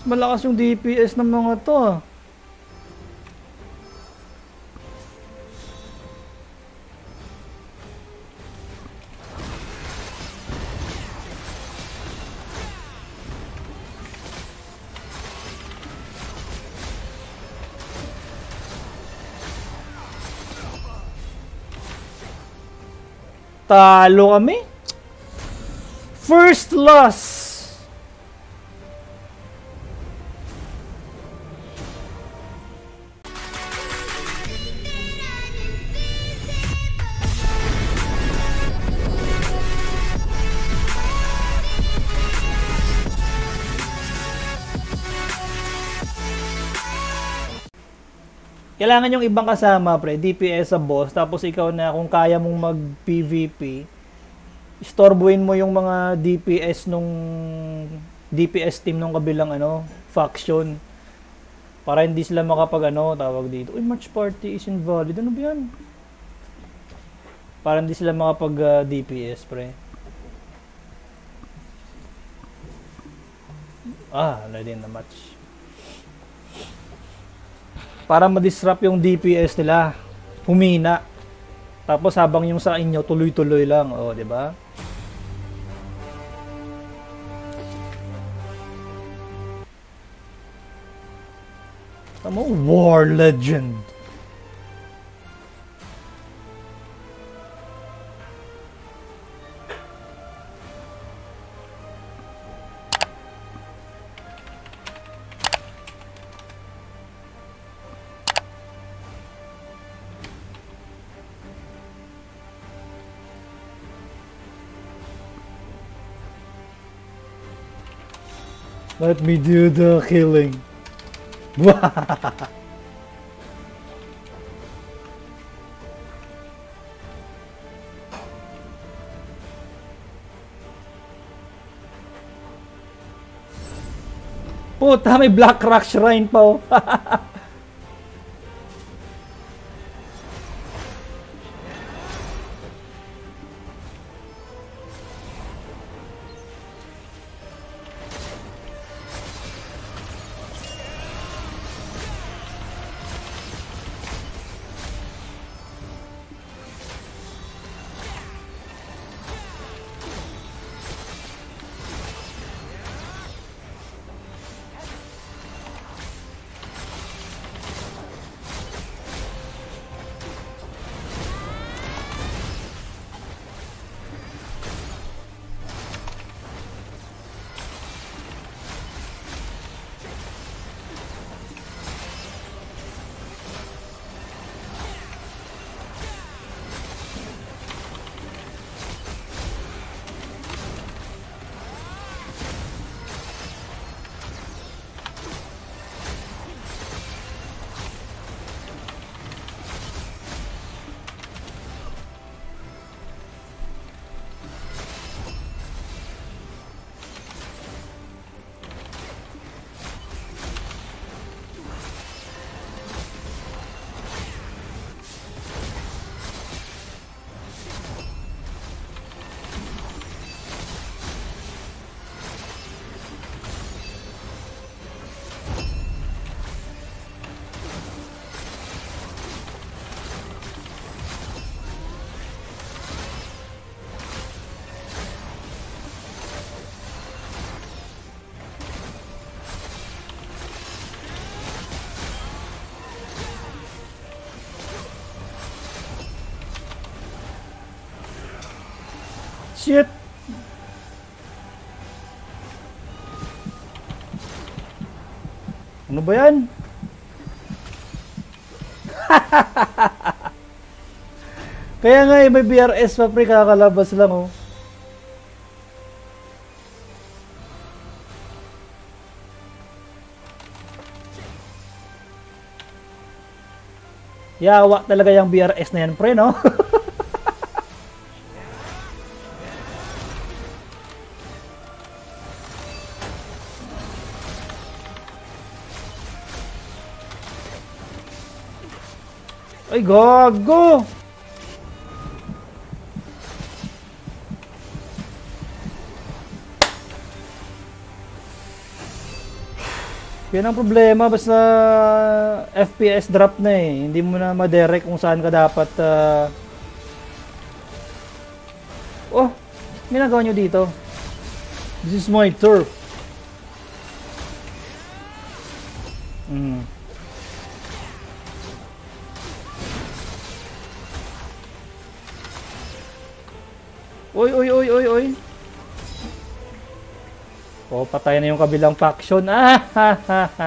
Malakas yung DPS ng mga to. Talo kami. First loss. Kailangan yung ibang kasama, pre, DPS sa boss, tapos ikaw na kung kaya mong mag-PVP, istorbuin mo yung mga DPS nung DPS team nung kabilang faction. Para hindi sila makapag tawag dito. Uy, match party is invalid. Ano ba yan? Para hindi sila makapag DPS, pre. Ready na match. Para ma-disrupt yung DPS nila, humina. Tapos habang yung sa inyo tuloy-tuloy lang, di ba? Tama, War Legend. Let me do the killing. Puta, may Black Rock Shrine pa, oh. Shit! Ano ba yan? Kaya nga may BRS pa, pre, kakalabas lang, oh. Yawa talaga yung BRS na yan, pre, no? Ay, gago! Yan ang problema, basta FPS drop na eh. Hindi mo na ma-direct kung saan ka dapat Oh, may nagawa nyo dito. This is my turf. Oy, oy, oy, oy, oy. Oh, patay na yung kabilang faction. Ah, ha, ha, ha.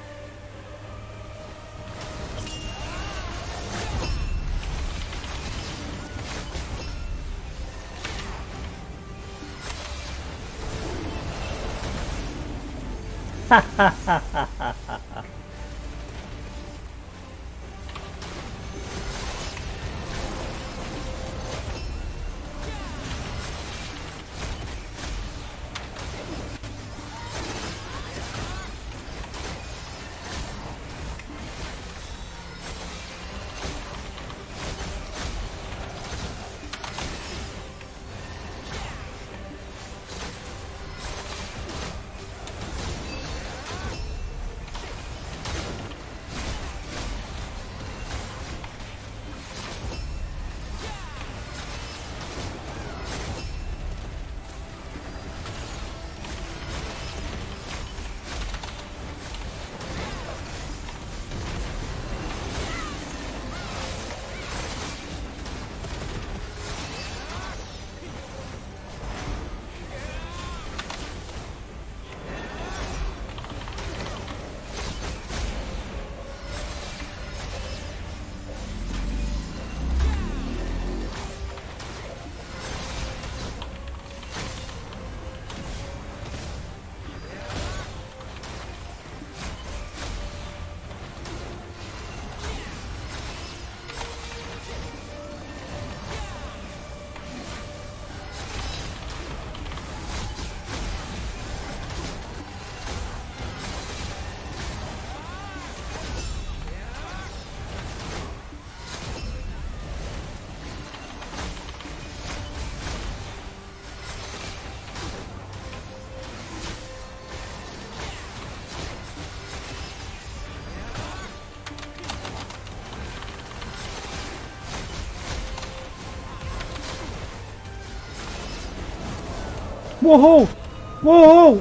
Whoa! Whoa!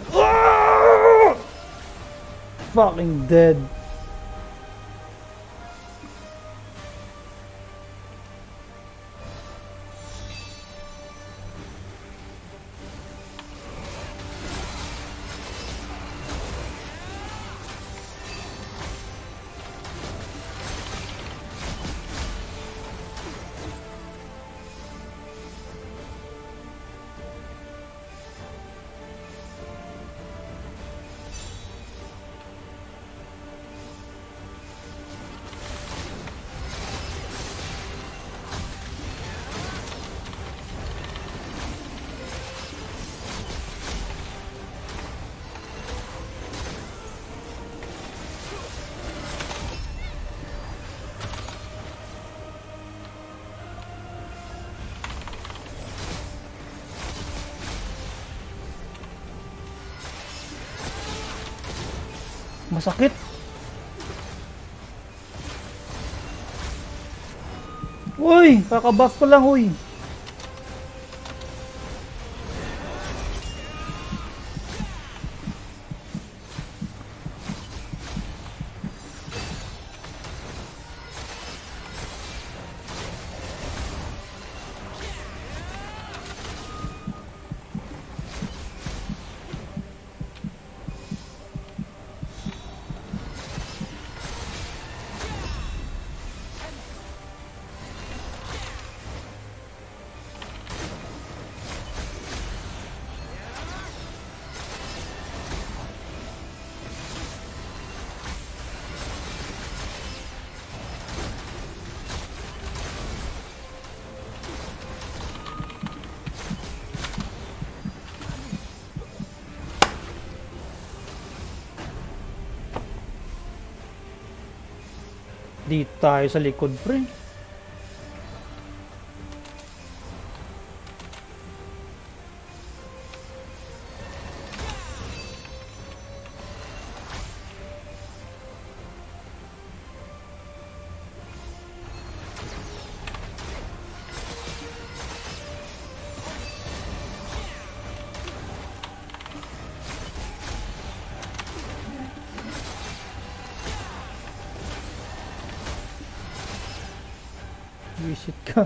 Ah! Fucking dead. Masakit. Uy, kakabuff ko lang, uy. Dito tayo sa likod, pre. Visit ka.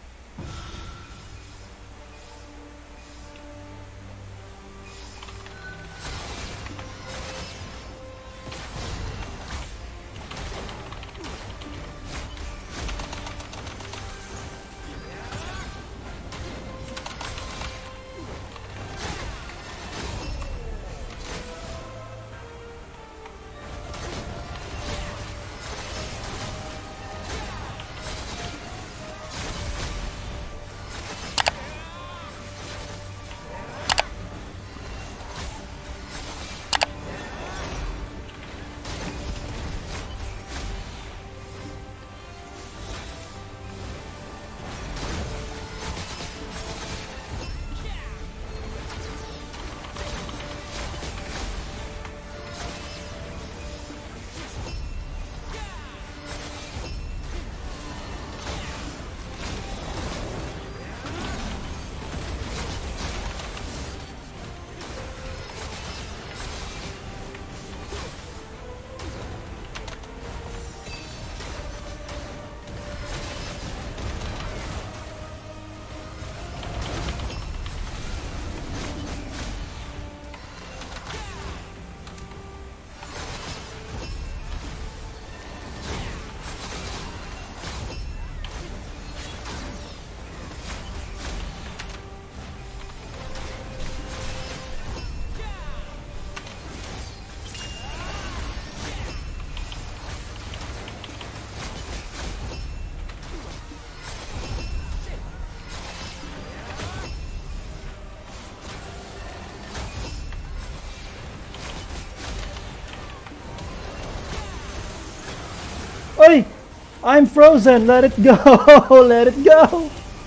Oi! I'm frozen! Let it go! Let it go!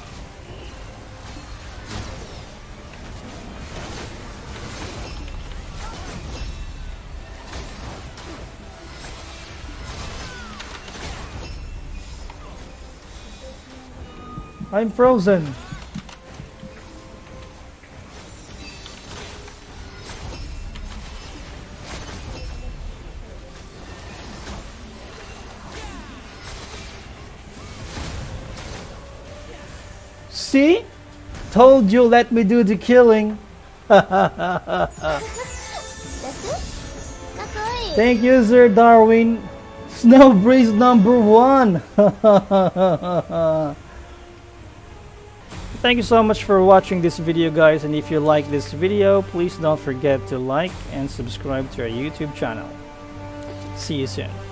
I'm frozen! See? Told you, let me do the killing. Thank you, Sir Darwin. Snow Breeze #1. Thank you so much for watching this video, guys, and if you like this video, please don't forget to like and subscribe to our YouTube channel. See you soon.